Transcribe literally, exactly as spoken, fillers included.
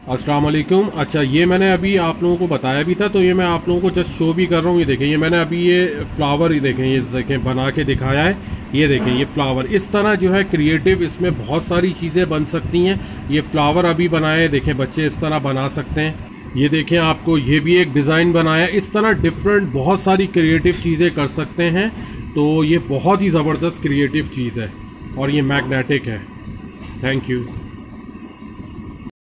अस्सलाम वालेकुम। अच्छा, ये मैंने अभी आप लोगों को बताया भी था, तो ये मैं आप लोगों को जस्ट शो भी कर रहा हूँ। ये देखें, ये मैंने अभी ये फ्लावर ही देखें, ये देखें बना के दिखाया है। ये देखें, ये फ्लावर इस तरह जो है क्रिएटिव, इसमें बहुत सारी चीजें बन सकती हैं। ये फ्लावर अभी बनाए, देखें बच्चे इस तरह बना सकते हैं। ये देखें, आपको ये भी एक डिजाइन बनाया, इस तरह डिफरेंट बहुत सारी क्रिएटिव चीजें कर सकते हैं। तो ये बहुत ही जबरदस्त क्रिएटिव चीज है और ये मैग्नेटिक है। Thank you.